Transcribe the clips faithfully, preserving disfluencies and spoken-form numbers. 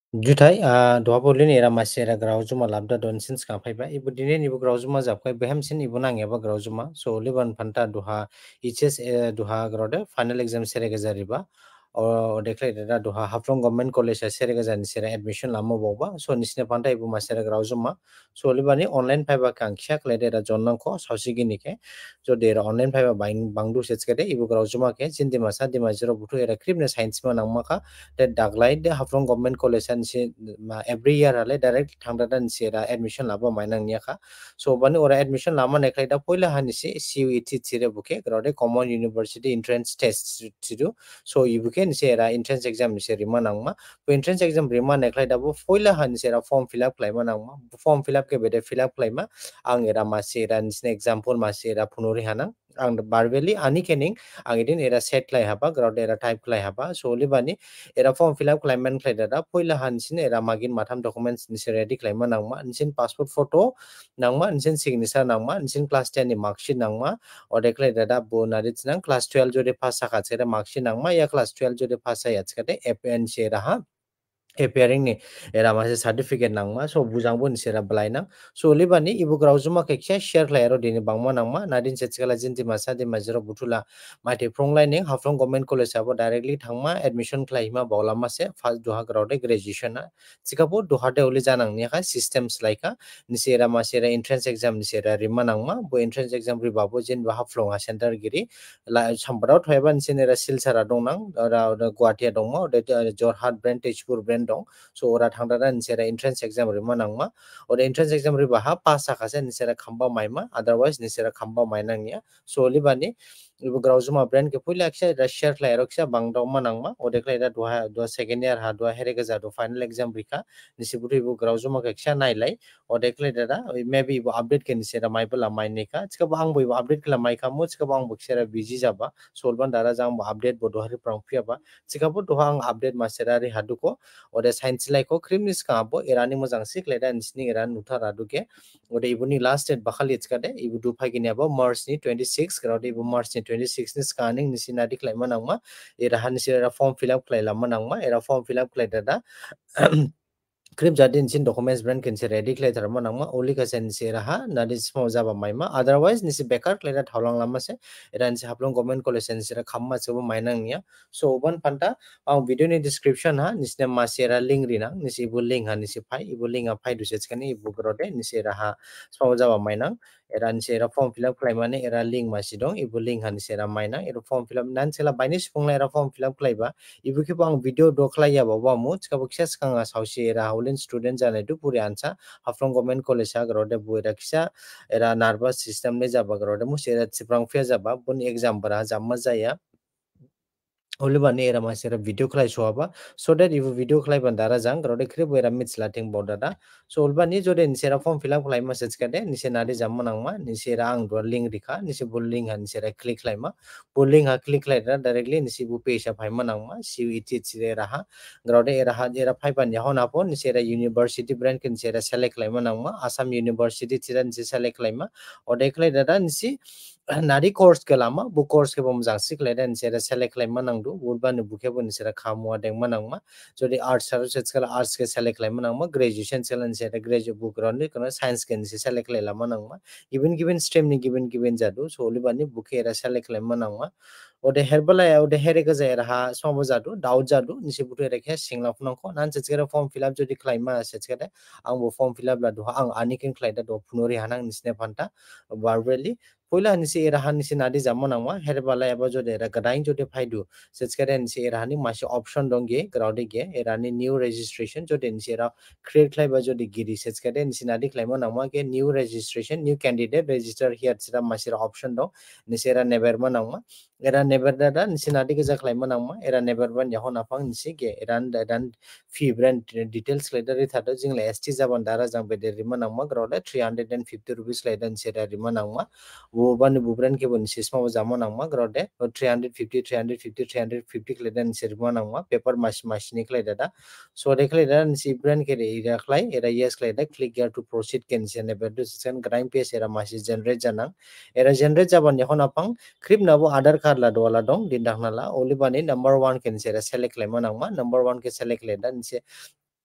जुथाइ दहाबोलिन एरा मासेरा ग्राउजुमा लाबदा डनसिन स्काफाइबा इबु दिने निबु ग्राउजुमा जाबखाइ बेहामसिन इबु नांगेबा ग्राउजुमा सो लिबान फान्ता दुहा एचएस दुहा ग्राउदे फाइनल एग्जाम सेरे गेजारिबा और देखलाइ दा दुहा हाफ्लं गभर्नमेंट कॉलेज सेरे गेजानि सेरे एडमिशन लामो बावबा सो निसने फान्ता इबु मासेरा ग्राउजुमा सो लिबानि ऑनलाइन फाइबा कांखिया क्लेदे दा जन्नंखो सावसिगिनिके जो देर ऑनलाइन फाइबा बांगदु सेचकेदे इबु ग्राउजुमा के जिन्दिमा सा दिमा जिरो बुथु एरा क्रिपने साइंस मा नांगमाखा ते दागलाइ दे हाफ्लं गभर्नमेंट कॉलेज से every year ale direct thangda dan sera admission laba mainang niaka so bani ora admission lama neklai da poila hani si C U E T chire buke grode common university entrance test chidu so ibuke ni sera entrance exam ni seri manangma po entrance exam rima neklai da bo poila hani sera form fill up klai manangma form fill up ke bede fill up klai ma ang era ma sera ni example ma sera phunori hanang ang barbeli ani kening ang idin era set klai haba grode era type klai haba so libani era form fill up klaiman klaidada poila hansin era magin matham documents ni ready klaima nangma insin passport photo nangma insin signature nangma insin class ten ni marksheet nangma ode klaidada bo narit nang class twelve jode pass saka chera marksheet nangma ya class twelve jode pass ya chkate F N chera ha appearing ni era mase certificate nangma so bujangbo ni sera blaina so libani ibu grauzuma ke kya share lairo dini bangma nangma nadin chechkala jinti masa di majro butula mate pronglai ning haflong government college abo directly thangma admission klaima bawlama se first duha graude graduation na chikapo duha de uli janang ni ka systems laika ni sera masera entrance exam ni sera rima nangma bo entrance exam ri babo jin ba haflong center giri la sambarau thoiban sinera silsara dongnang ora guatia dongma de jorhat brand tejpur brand dong so ora thangdara nisera entrance exam rima nangma ora entrance exam riba ha pass sakase nisera khamba maima otherwise nisera khamba mainang nia so libani ibu grauzuma brand ke puila aksa russia la eroksa bangdong manangma ode klaida dua dua second year ha dua here gaza do final exam rika nisibutu ibu grauzuma ke ksa nailai ode klaida da maybe ibu update ke nisera maibala maineka chika bang bo ibu update kala maika mo chika bang bo sera busy jaba solban dara jang bo update bo do hari prangpia ba chika bo do hang update masera ri haduko ode science like ko krimnis ka bo irani mojang sik leda nisni iran nuthara duke ode ibuni last date bakhali chkade ibu du phagini abo march ni twenty-six grade ibu march ni twenty-six ni scanning ni sinadi klaima nangma era han sira form fill up klaila manangma era form fill up klaida da Krip jadin sin documents brand can say ready clay therma nangma only ka sen sera ha na dis mo jaba maima otherwise nisi bekar clay da thawlang lama se eran se haplong government college sen sera khamma chobo mainang nia so ban panta ang video ni description ha nisne ma sera link rina nisi bu link ha nisi phai ibu link ha phai du se chkani ibu grode nisi ra ha so jaba mainang eran sera form fill up clay mane era link ma sidong ibu link ha nisi ra mainang era form fill up nan sela bainis pungla era form fill up clay ba ibu ki bang video do clay ya ba mu chka bu kses kanga sausi era student jane du puri ansa haflong government college ha grode buira kisa era nervous system ne jaba grode mu sera chiprang fia jaba bun exam bara jamma jaya olibani era masera video khlai soaba so that if video khlai bandara jang grode krib era mit slating bodada so olbani jode nisera form fill up khlai message kade nise nadi jamma nangma nisera ang do link dikha nise bul link han nisera click khlai ma bul link ha click khlai da directly nise bu page ha phai ma nangma C U E T chire ra ha grode era ha era phai ban ya hona pon nisera university brand kin nisera select khlai ma nangma Assam university chira nise select khlai ma ode khlai da nise nari course ke lama bu course ke bom jang sik leden sera select lai manang du urban buke bun sera khamwa deng manang ma jodi arts services kala arts ke select lai manang ma graduation selan sera graduate book ron kono science ke se select lai la manang ma even given stream ni given given jadu so libani buke era select lai manang ma ode herbala ode here ke zaira ha somo jadu doubt jadu nisi butu era ke singla phunang ko nan chechera form fill up jodi klaima sechera ang bo form fill up la du ang ani ken klaida do phunori hanang nisne phanta verbally poila nisi era han nisi nadi jamma nangma herbala eba jode era gadain jode phaidu sechkare nisi era hani masi option dongge graude ge era ni new registration jode nisi era create klaiba jode giri sechkare nisi nadi klaima nangma ge new registration new candidate register here sira masi option dong nisi era neverma nangma era never da nisi nadi ge jaklaima nangma era never ban yahon apang nisi ge eran dan fee brand details later thado jingle S T jaban dara jang bede rima nangma graude three hundred fifty rupees later sira rima nangma wo ban bubran ke bon sisma jamo nangma grode three hundred fifty three hundred fifty three hundred fifty kleden sirma nangma paper mas machine kleda da so de kleda si brand ke ira klai era yes kleda click here to proceed ken sene bedu sen crime page era mas generate janang era generate jaban yahon apang krip nabo aadhar card la dola dong dindang nala only bani number one ken sera select lema nangma number one ke select leda nse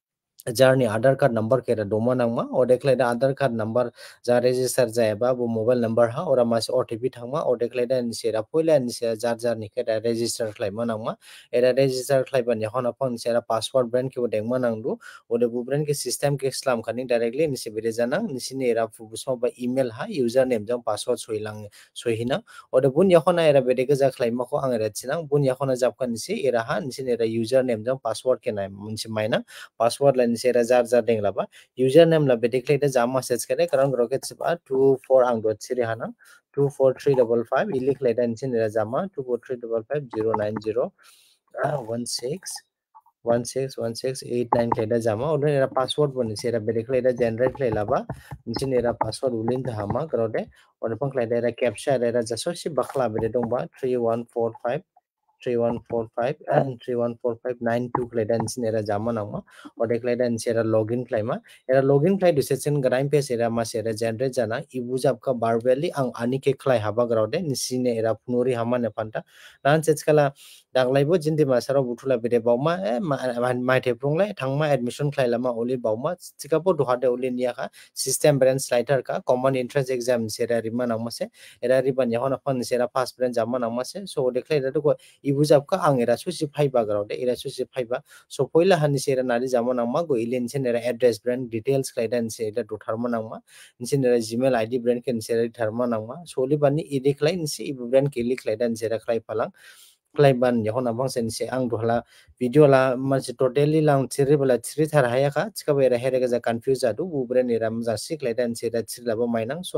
जारनि आधार card number केरा दमा नांगमा अदेख्लाय दा Aadhaar card number जा register जायाबा बो mobile number हा ओरा मासे ओटीपी थांमा अदेख्लाय दा निसेरा पयला निसेरा जार जारनि केरा रेजिस्टार खालायमा नांगमा एरा रेजिस्टार खालायबानि हना फन सेरा पासवर्ड ब्रेन के देंमा नांदु ओदे बु ब्रेन के सिस्टम के स्लाम खानि डायरेक्टली निसे बेरे जाना निसिनि एरा फुबुसमा बा ईमेल हा यूजर नेम जों पासवर्ड सहिलां सहिना ओदे बुन यखना एरा बेदे गजा खालायमाखौ आं रेtsiनां बुन यखना जाबका निसे एरा हा निसिनि एरा यूजर नेम जों पासवर्ड के नाय मोनसे मायना पासवर्ड लाइन से जार जार देंलाबा यूजर नेम ला बेदिक्ले दे जामा सेस करे करन रॉकेट से बा टू फोर आं डॉट सिरि हाना two four three double five इलिख ले देन सिन जामा two four three double five zero nine zero one six one six one six eight nine क्लेदा जामा और एरा पासवर्ड बने सेरा बेदिक्ले दे जनरेट ले लाबा निसिन एरा पासवर्ड उलिन ता हामा करदे और पंख ले एरा कैप्चा एरा जसो सि बखला बेदे दंबा three one four five three one four five three one four five nine two क्लेदा निसिन एरा जामा नामा और देखले देन सेरा लॉगिन क्लाइमा एरा लॉगिन क्लाइ डिसेसन ग्राइम पे सेरा मा सेरा जनरेट जाना इबुज आपका बारबेली आं आनी के क्लाइ हाबा ग्राउडे निसिने एरा फुनोरी हामा ने पांटा नान सेचकला दागलाइबो जिन्दि मासाराव बुथुला बेदे बावमा ए माइथे प्रुंलाय थांमा एडमिशन क्लाइलामा ओली बावमा सिकापो दुहादे ओली नियाखा सिस्टम ब्रांच स्लाइटर का कॉमन एंट्रेंस एग्जाम सेरा रिमा नामसे एरा रिबन यहना फन सेरा फास्ट ब्रांच जामा नामसे सो देखले दको इबुज आपका आं एरा सुसि फाइबा ग्राउडे एरा सुसि फाइबा सो पहिला हानि सेरा नारि जामा नामा गो इलेन सेरा एड्रेस ब्रांड डिटेल्स क्लाइदान सेरा दुथारमा नामा सेरा जीमेल आईडी ब्रांड के सेरा थरमा नामा सोली बानि इदि क्लाइ निसे इबु ब्रांड के लि क्लाइदान सेरा क्लाइ फालां क्लाइबान यहना बांसेन से आं दहला वीडियो ला मानसे टोटली लां थिरि बला थिरि थार हायाखा थिका बेरा हेरे गजा कंफ्यूज जादु बु ब्रांड एरा मजा सिक्लाइदान सेरा थिरलाबो माइनां सो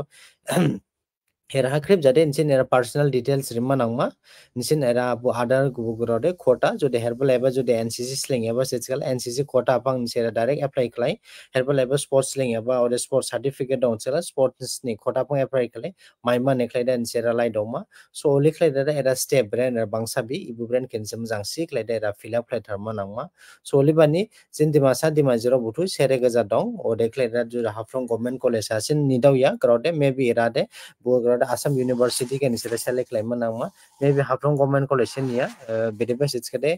हेरा हाक्रिब जादे निसिन एरा पर्सनल डिटेल्स रिमा नांगमा निसिन एरा बु आधार गुबुगुरदे कोटा जोदे हेरबल एबा जोदे एनसीसी स्लिंग एबा सेचकल एनसीसी कोटा अपang निसेरा डायरेक्ट अप्लाई क्लाइ हेरबल एबा स्पोर्ट्स स्लिंग एबा और स्पोर्ट्स सर्टिफिकेट दं चला स्पोर्ट्स नि कोटा अपang अप्लाई क्लाइ माइमा नेक्लाइदा निसेरा लाइ दंमा सो ओली क्लाइदा एरा स्टेप ब्रेन बांसाबि इबु ब्रेन केनसम जांसि क्लाइदा एरा फिल अप क्लाइ थरमा नांगमा सो ओली बानि जिन्दिमा सादिमा जेराव बुथु सेरे गजा दं ओ देखलाइदा जो हाफ्लं गवर्नमेंट कॉलेज आसिन निदावया ग्राउडे मेबी एरादे बु आसाम यूनिवर्सिटी के निसेरा सेलेक्ट लाइमा नांगमा मेबी हाफ्लं गवर्नमेंट कॉलेज निया बेदेबा सिचकदे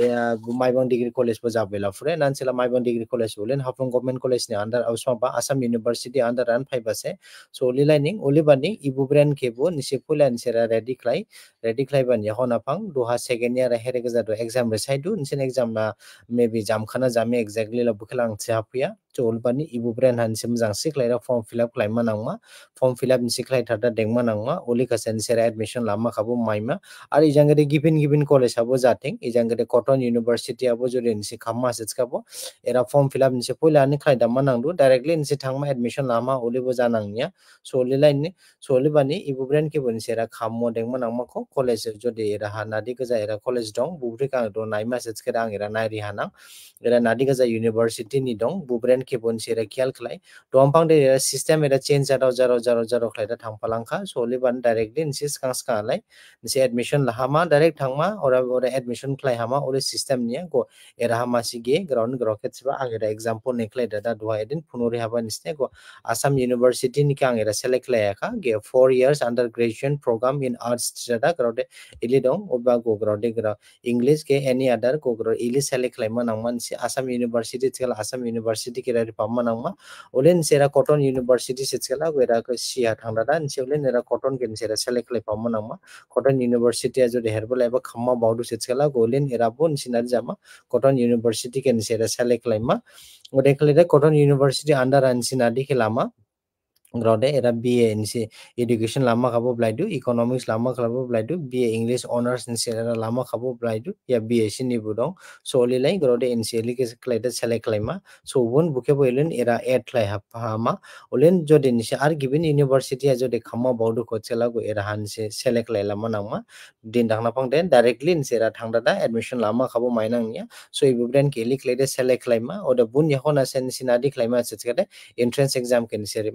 माइबं डिग्री कॉलेज बो जाबेला फुरे नानसेला माइबं डिग्री कॉलेज बोलेन हाफ्लं गवर्नमेंट कॉलेज नि अंडर औसमा आसाम यूनिवर्सिटी अंडर रन फाइबासे सो ओली लाइनिंग ओली बानि इबु ब्रेन केबो निसे फुला निसेरा रेडी क्लाइ रेडी क्लाइ बानि हना फां दुहा सेकेंड इयर हेरे गजा दो एग्जाम रिसाइडु निसेन एग्जाम ना मेबी जामखाना जामे एक्जेक्टली ला बुखला आं छापिया तो ओलबानि इबु ब्रेन हानसे मोजां सिक्लाइरा फॉर्म फिल अप क्लाइमा नांगमा फॉर्म फिल अप निसे क्लाइ थादा देंमा नांगमा ओली कासेन सेरा एडमिशन लामा खाबो माइमा आरो इजांगदे गिबिन गिबिन कॉलेज आबो जाथिं इजांगदे कटन यूनिवर्सिटी आबो जोरे निसे खामा सेचकाबो एरा फॉर्म फिल अप निसे पयलानि क्लाइ दामा नांदु डायरेक्टली निसे थांमा एडमिशन लामा ओलीबो जानांनिया सोली लाइन सोली बानि इबु ब्रेन के बनि सेरा खामो देंमा नांमाखौ कॉलेज जोदे एरा हानादि गजा एरा कॉलेज दं बुब्रिका दो नाइमा सेचकेरा आं एरा नाइरि हाना एरा नादि गजा यूनिवर्सिटी नि दं बुब्रेन के बनि सेरा कियाल क्लाइ दंफां दे सिस्टम एरा चेंज जादाव जाराव जाराव जाराव क्लाइदा थांफालांखा सोली बानि डायरेक्टली निसे स्कां स्कांलाइ निसे एडमिशन लाहामा डायरेक्ट थांमा और और एडमिशन क्लाइ हामा और सिस्टम निया गो एरा हामा सिगे ग्राउंड ग्रॉकेट सिबा आं एरा एग्जांपल नेक्लाइ दादा दुहा एदिन फुनोरि हाबा निसने गो आसाम यूनिवर्सिटी नि आं एरा सेलेक्ट लायाखा गे four years under graduation programme in arts जादा ग्राउंड इलि दं ओबा गो ग्राउंड ग्रा इंग्लिश के एनी अदर गो ग्रो इलि सेलेक्ट लाइमा नांमा निसे आसाम यूनिवर्सिटी चला आसाम यूनिवर्सिटी के रे पामा नांमा ओलेन सेरा कटन यूनिवर्सिटी सेचकला वेरा को सिया थांदादा निसे ओलेन एरा कटन के सेरा सेलेक्ट लाइ पामा नांमा कटन यूनिवर्सिटी जो हेरबल एबा खम्मा बावदु सेचकला गोलेन एराबो निसिनार जामा कटन यूनिवर्सिटी के सेरा सेलेक्ट लाइमा ओदेखले कटन यूनिवर्सिटी अंडर आनसिना दिखेलामा ग्राउंडे एरा बीए निसे एजुकेशन लामा खाबो ब्लाइदु इकोनॉमिक्स लामा खाबो ब्लाइदु बीए इंग्लिश ऑनर्स निसे लामा खाबो ब्लाइदु या बीए सिनिबो दं सोली लाइ ग्राउंडे एनसीएल के क्लाइदा सेलेक्ट लाइमा सो वन बुके बोइलेन एरा एड क्लाइ हामा ओलेन जोदे निसे आर गिबिन यूनिवर्सिटी आ जोदे खम्मा बावदु कोचेला गो एरा हानसे सेलेक्ट लाइलामा नामा दिन थांना फांदे डायरेक्टली निसेरा थांदादा एडमिशन लामा खाबो माइनांनिया सो इबु ब्रेन के लि क्लाइदा सेलेक्ट लाइमा ओदा बुन यखना सेन सिनादि क्लाइमा सेचकदे एंट्रेंस एग्जाम के निसेरिमा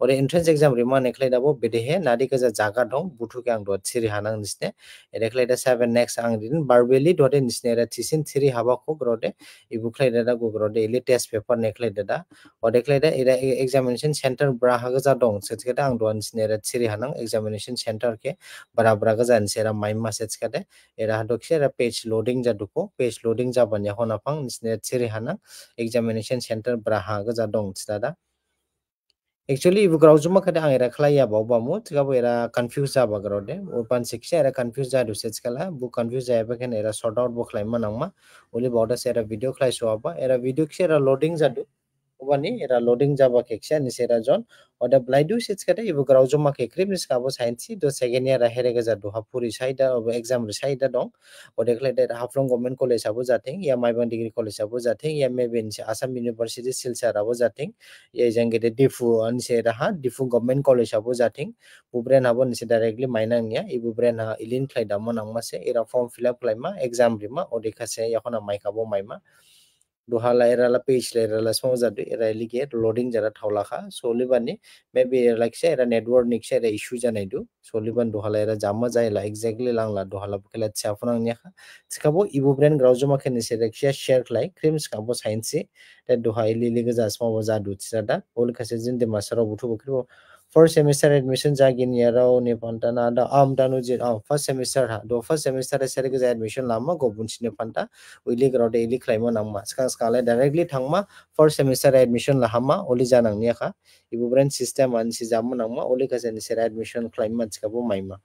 ore entrance exam rima neklai dabo bedehe nadi kaza jaga dong butu ke ang dot siri hanang nisne edeklai da seven next ang din barbeli dot nisne era tisin siri haba ko grode ibu klai da go grode ili test paper neklai da odeklai da era examination center bra ha gaza dong setke da ang dot nisne era siri hanang examination center ke bara bara gaza nisera maima setke da era hadokse era page loading jaduko page loading jabanya honapang nisne siri hanang examination center bra ha gaza dong tsada actually ibu graujuma kada ang era khlai ya bawa mu tiga bo era confuse jaba grode open six era confuse ja du sets kala bu confuse ja ba ken era sort out bo khlai manang ma oli boda se era video khlai so ba era video ke era loading jadu obani era loading jaba ke ksa ni sera jon oda blaidu sets kada ibu graujuma ke krimis ka bo science do second year here ga jadu hapuri saida ob exam saida dong oda khlai da haflong government college abo jating ya maiban degree college abo jating ya maybe assam university silchar abo jating ye jangede difu an se raha difu government college abo jating bubren abo ni se directly mainang ya ibu bren ha ilin khlai da monang ma se era form fill up khlai ma exam rima odeka se yakona maika bo maima duhala era la page le era la smo jadu era lige loading jara thawlakha solibani maybe like se era network ni se era issue janai du soliban duhala era jamma jaila exactly langla duhala bukela chafunang nya kha sikabo ibu bren graujuma khe ni se reksia share khlai creams kabo science te duha ili lige ja smo bo jadu tsada ol khase jinde masaro butu bukro first semester admission jagin yarao ne pantana da am danu je first semester ha do first semester e sere ge admission lama go bunchine panta uili grode ili khlaimo nangma skang skale directly thangma first semester admission la hama oli janang nia kha ibu brand system an si jamu nangma oli ka jani sera admission claim ska bo maima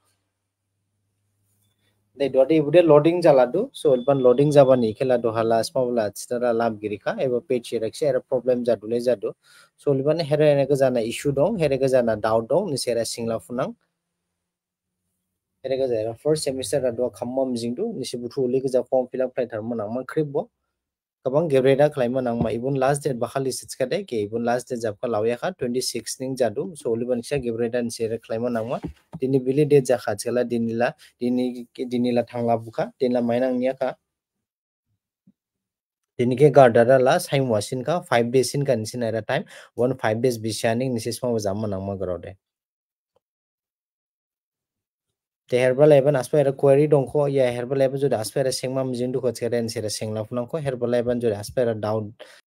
dai dode ibu de loading jaladu so ban loading jabani khela do hala smawla chitara lab girika eba page rekse era problem jadule jadu so ban here ene ga jana issue dong here ga jana doubt dong ni sera singla funang here ga jara first semester do khammam jingdu ni se buthu oli ga ja form fill up khai tharma nangma khribo kabang gebreda khlaima nangma ibun last date bakhali sitska de ke ibun last date japka lawya kha twenty-six ning jadu so oliban ksa gebreda ni sere khlaima nangma dini bili date ja khachela dinila dini dinila thangla bukha dinla mainang nia ka dinike gardara la saim wasin ka five days in kan sin era time one five days bishaning nisisma jamma nangma garode te herbal even aspera query dongko ya herbal even jodi aspera sengma mjing du ko cheren sera sengla funang ko herbal even jodi aspera doubt